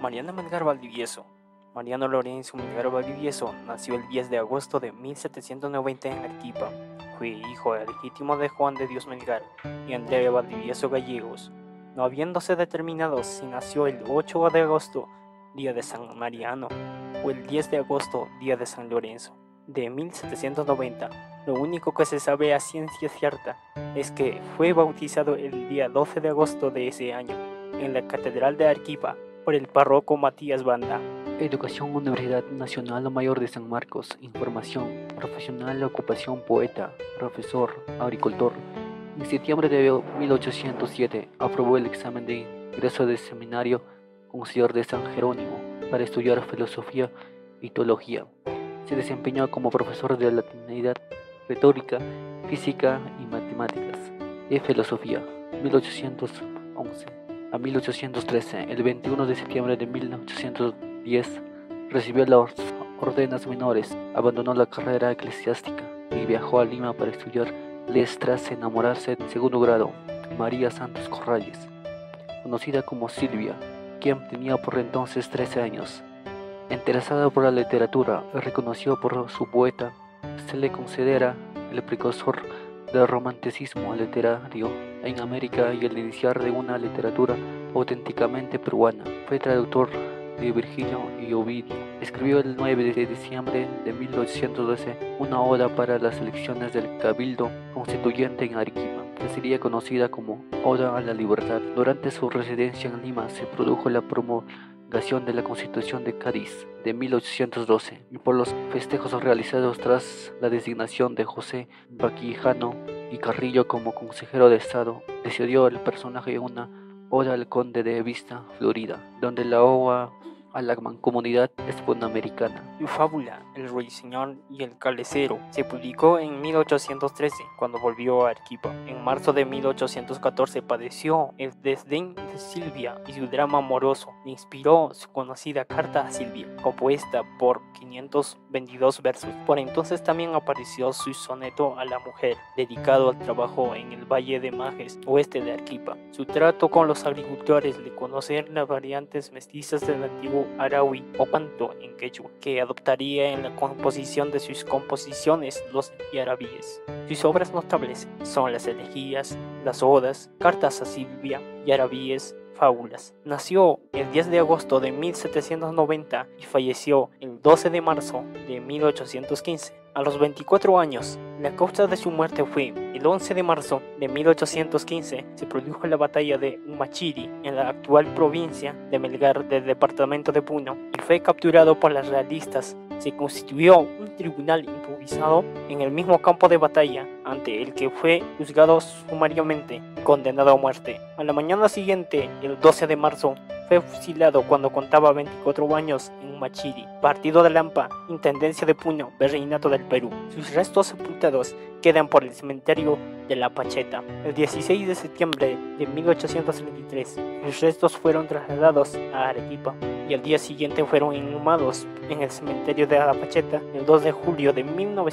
Mariano Melgar Valdivieso. Mariano Lorenzo Melgar Valdivieso nació el 10 de agosto de 1790 en Arequipa. Fue hijo legítimo de Juan de Dios Melgar y Andrea Valdivieso Gallegos, no habiéndose determinado si nació el 8 de agosto, día de San Mariano, o el 10 de agosto, día de San Lorenzo, de 1790. Lo único que se sabe a ciencia cierta es que fue bautizado el día 12 de agosto de ese año en la Catedral de Arequipa por el párroco Matías Banda. Educación Universidad Nacional Mayor de San Marcos. Información. Profesional, ocupación, poeta, profesor, agricultor. En septiembre de 1807 aprobó el examen de ingreso del seminario Conciliar de San Jerónimo para estudiar filosofía y teología. Se desempeñó como profesor de latinidad, retórica, física y matemáticas y filosofía 1811 a 1813. El 21 de septiembre de 1810 recibió las órdenes menores, abandonó la carrera eclesiástica y viajó a Lima para estudiar leyes tras enamorarse en segundo grado de María Santos Corrales, conocida como Silvia, quien tenía por entonces 13 años. Interesada por la literatura y reconocido por su poeta, se le considera el precursor del romanticismo literario en América y el iniciar de una literatura auténticamente peruana. Fue traductor de Virgilio y Ovidio. Escribió el 9 de diciembre de 1812 una oda para las elecciones del Cabildo Constituyente en Arequipa, que sería conocida como Oda a la Libertad. Durante su residencia en Lima se produjo la promulgación de la Constitución de Cádiz de 1812 y por los festejos realizados tras la designación de José Baquijano y Carrillo como consejero de Estado, decidió el personaje una oda al conde de Vista, Florida, donde la oda a la mancomunidad hispanoamericana. Su fábula, El Ruiseñor y el Calecero, se publicó en 1813, cuando volvió a Arequipa. En marzo de 1814 padeció el desdén de Silvia y su drama amoroso le inspiró su conocida Carta a Silvia, compuesta por 522 versos. Por entonces también apareció su soneto a la mujer, dedicado al trabajo en el Valle de Majes, oeste de Arequipa. Su trato con los agricultores de conocer las variantes mestizas del antiguo Araui o Panto en quechua, que adoptaría en la composición de sus composiciones los yarabíes. Sus obras notables son las elegías, las odas, cartas a Silvia, yarabíes, fábulas. Nació el 10 de agosto de 1790 y falleció el 12 de marzo de 1815. A los 24 años, la causa de su muerte fue el 11 de marzo de 1815. Se produjo la batalla de Humachiri en la actual provincia de Melgar del departamento de Puno y fue capturado por las realistas. Se constituyó un tribunal improvisado en el mismo campo de batalla ante el que fue juzgado sumariamente y condenado a muerte. A la mañana siguiente, el 12 de marzo, fue fusilado cuando contaba 24 años en Humachiri, partido de Lampa, intendencia de Puno, virreinato del Perú. Sus restos sepultados quedan por el cementerio de La Pacheta. El 16 de septiembre de 1833, sus restos fueron trasladados a Arequipa y al día siguiente fueron inhumados en el cementerio de La Pacheta. El 2 de julio de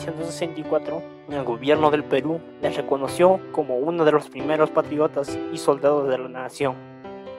1964, el gobierno del Perú le reconoció como uno de los primeros patriotas y soldados de la nación.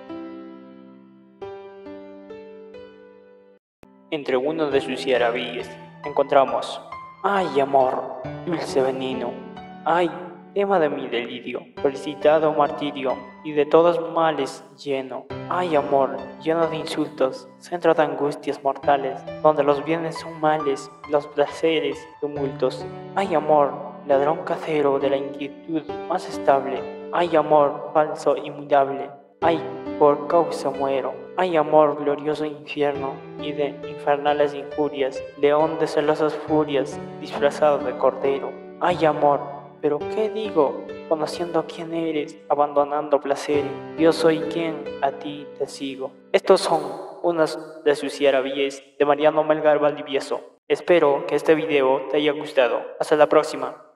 Entre uno de sus yarabíes encontramos: ay amor, dulce veneno, ay, tema de mi delirio, felicitado martirio y de todos males lleno. Ay amor, lleno de insultos, centro de angustias mortales, donde los bienes son males, los placeres tumultos. Ay amor, ladrón casero de la inquietud más estable. Ay amor, falso inmutable. Ay, por causa muero. Ay amor, glorioso infierno y de infernales injurias, león de celosas furias, disfrazado de cordero. Ay amor, pero ¿qué digo? Conociendo quién eres, abandonando placeres, yo soy quien a ti te sigo. Estos son unas de sus yarabíes de Mariano Melgar Valdivieso. Espero que este video te haya gustado. Hasta la próxima.